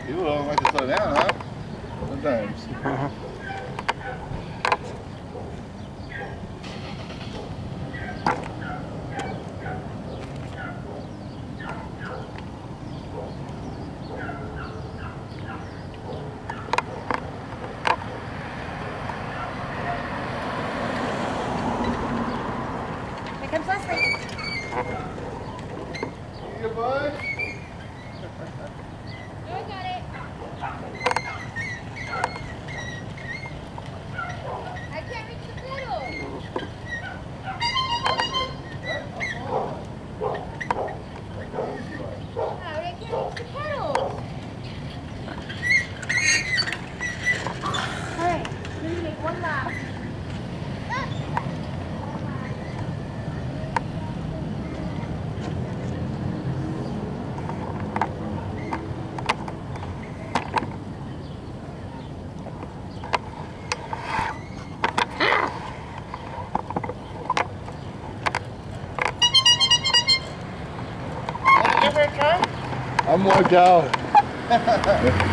People don't like to slow down, huh? Sometimes. Here comes Leslie. You bud? I got it. I can't reach the pedal. How I can't reach the pedals. Alright, we need to make one lap. I'm worked out.